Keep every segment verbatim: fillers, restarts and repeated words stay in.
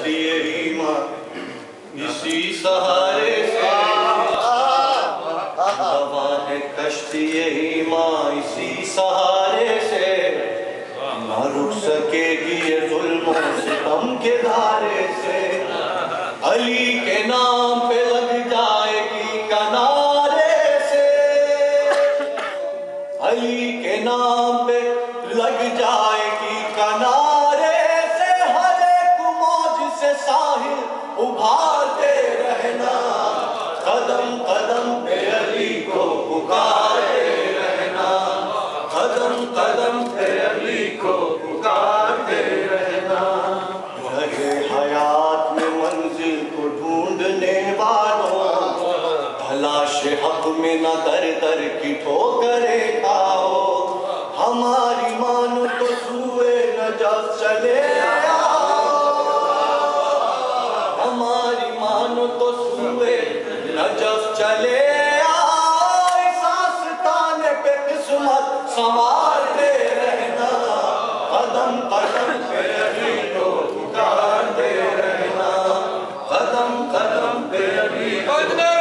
कश्ती ईमा इसी सहारे से दवा है कश्ती ईमा इसी सहारे से ना रुक सकेगी ये जुल्मों सितम के धारे से। अली के नाम पे लग जाएगी किनारे से, अली के नाम पे लग जाएगी किनारे से। हर एक मौज से साहिल उभारते रहना, कदम कदम पे अली को पुकारते रहना, कदम कदम पे अली को पुकारते रहना। रहे हयात में मंजिल को ढूंढने वालों, तलाश हक में न दर दर की ठोकरें खाओ। हमारी मानो तो सुए नजफ चले आओ, हमारी मानो तो सुए नजफ चले आओ। इस आस्ताने पे किस्मत संवारते रहना, कदम कदम पे अली को पुकारते रहना, कदम कदम पे अली को।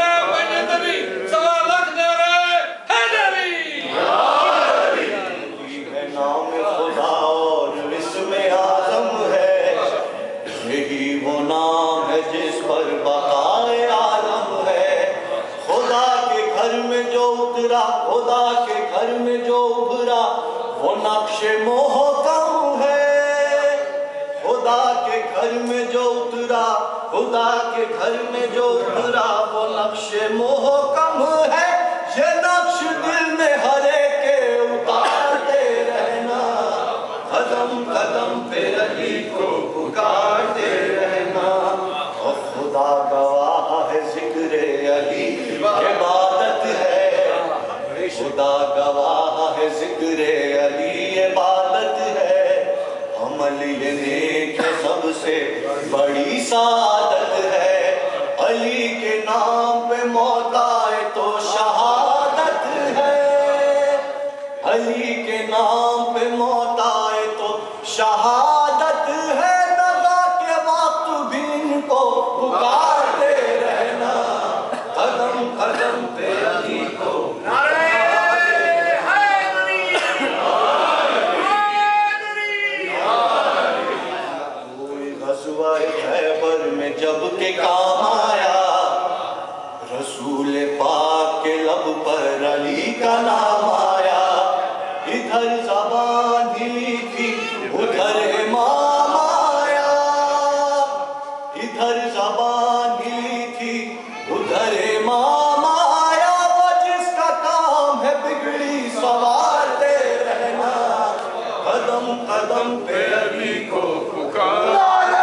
खुदा के घर में जो उभरा वो नक्शे मोहकम है, खुदा के घर में जो उतरा, खुदा के घर में जो उतरा वो नक्शे मोहकम है। ये नक्श दिल में हरे के उतारते रहना, कदम कदम पे अली को पुकारते रहना। और खुदा गवाह है जिक्र अली इबादत है, खुदा गवाह है जिक्र अली इबादत है। अमल ये नेक सबसे बड़ी सादत है, अली के नाम पे मौत आए तो शहादत है, अली के नाम पे मौत आए तो शहादत है। नज़ा के वक्त भी इनको पुकारते रहना, कदम कदम पे अली को। खैबर में जब के काम आया, रसूल पाक के लब पर अली का नाम आया। इधर ज़बान हिली थी उधर इमाम आया, इधर ज़बान हिली थी उधर इमाम आया। वो जिसका काम है बिगड़ी संवारते रहना, कदम कदम पे अली को पुकार।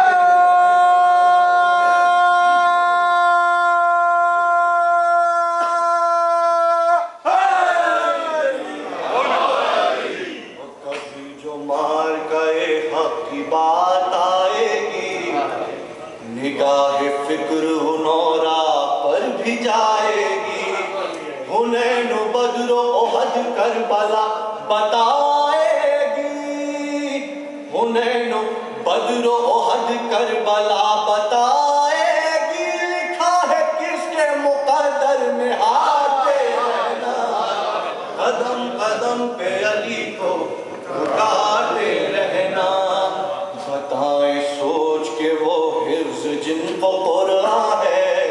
बात आएगी निगाह फिक्र हुनौरा पर भी जाएगी। हुनैन बद्र ओहद करबला बताएगी, हुनैन बद्र ओहद करबला बताएगी। लिखा है किसके मुकद्दर में हाथे रहना, कदम कदम पे अली को पुकारते रहना। बताएं सोच के वो हिफ्ज़ जिनको कुरान है,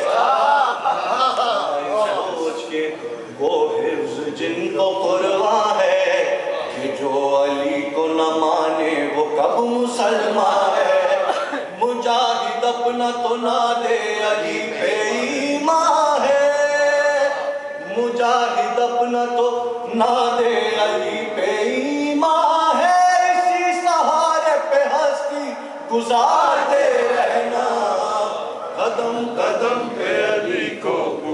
सोच के वो हिफ्ज़ जिनको कुरान है। कि जो अली को न माने वो कब मुसलमान है। मुजाहिद अपना तो ना दे अली पे ईमान है, मुजाहिद अपना तो ना दे अली पे ईमान है। इसी सहारे पे हस्ती गुजारते रहना, कदम कदम पे अली को।